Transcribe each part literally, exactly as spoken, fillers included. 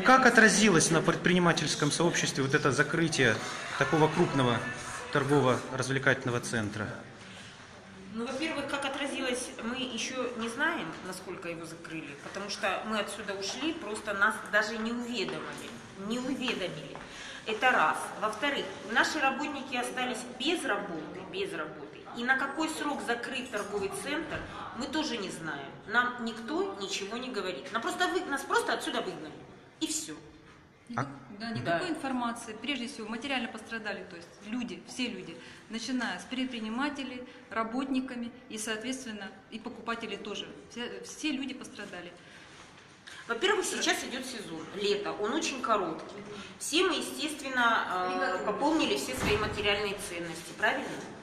как отразилось на предпринимательском сообществе вот это закрытие такого крупного торгово-развлекательного центра? Ну, во-первых, как отразилось, мы еще не знаем, насколько его закрыли, потому что мы отсюда ушли, просто нас даже не уведомили, не уведомили. Это раз. Во-вторых, наши работники остались без работы, без работы. И на какой срок закрыт торговый центр, мы тоже не знаем. Нам никто ничего не говорит. Нам просто вы, нас просто отсюда выгнали. И все. А? Да, никакой да. информации. Прежде всего, материально пострадали, то есть люди, все люди, начиная с предпринимателей, работниками и, соответственно, и покупателей тоже. Все, все люди пострадали. Во-первых, сейчас идет сезон, лето, он очень короткий. Все мы, естественно, пополнили все свои материальные ценности, правильно?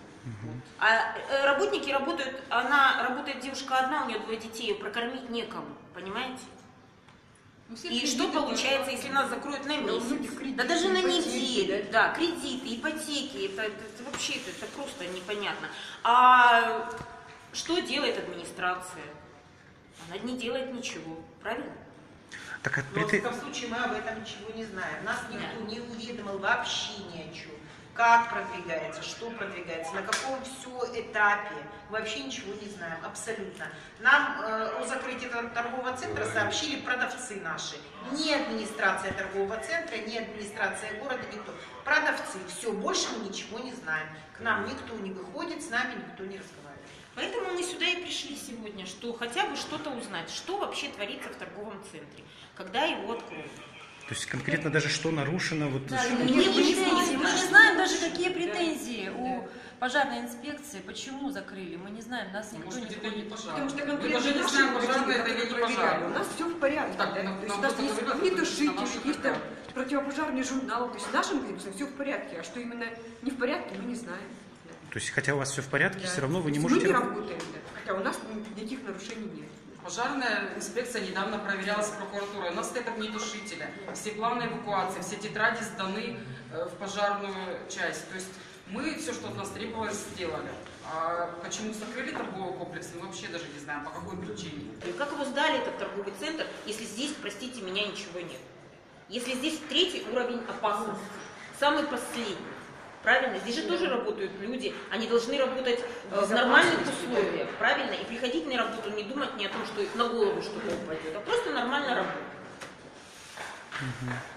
А работники работают, она работает девушка одна, у нее двое детей, ее прокормить некому, понимаете? И что получается, если нас закроют на месяц? Да даже на неделю, да, кредиты, ипотеки, это, это, это вообще это, это просто непонятно. А что делает администрация? Она не делает ничего, правильно? Так, Но, в таком случае мы об этом ничего не знаем. Нас никто не уведомил вообще ни о чем. Как продвигается, что продвигается, на каком все этапе. Мы вообще ничего не знаем, абсолютно. Нам э, о закрытии торгового центра сообщили продавцы наши. Ни администрация торгового центра, ни администрация города, никто. Продавцы. Все, больше мы ничего не знаем. К нам никто не выходит, с нами никто не разговаривает. Поэтому мы сюда и пришли сегодня, что хотя бы что-то узнать, что вообще творится в торговом центре, когда его откроют. То есть конкретно даже что нарушено? Вот, да, что... мы, не, мы, не, мы не знаем даже, какие претензии да, у да. пожарной инспекции, почему закрыли. Мы не знаем, нас никто Может, не входит. Потому что конкретно мы даже не знаем, пожарные это или не пожарные. У нас все в порядке. Так, да? нам, То есть нам у нас есть какие-то тушители, какие-то противопожарные журналы. То есть нашим бизнесом все в порядке. А что именно не в порядке, мы не знаем. То есть, хотя у вас все в порядке, да. все равно вы не мы можете... Мы не работаем, да. Хотя у нас никаких нарушений нет. Пожарная инспекция недавно проверялась прокуратурой. У нас стоят огнетушители, все планы эвакуации, все тетради сданы в пожарную часть. То есть мы все, что от нас требовалось, сделали. А почему закрыли торговый комплекс, мы вообще даже не знаем, по какой причине. Как его сдали, этот торговый центр, если здесь, простите меня, ничего нет? Если здесь третий уровень опасности, самый последний. Правильно? Здесь же тоже работают люди, они должны работать в нормальных условиях, правильно? И приходить на работу, не думать ни о том, что их на голову что-то упадет, а просто нормально работать.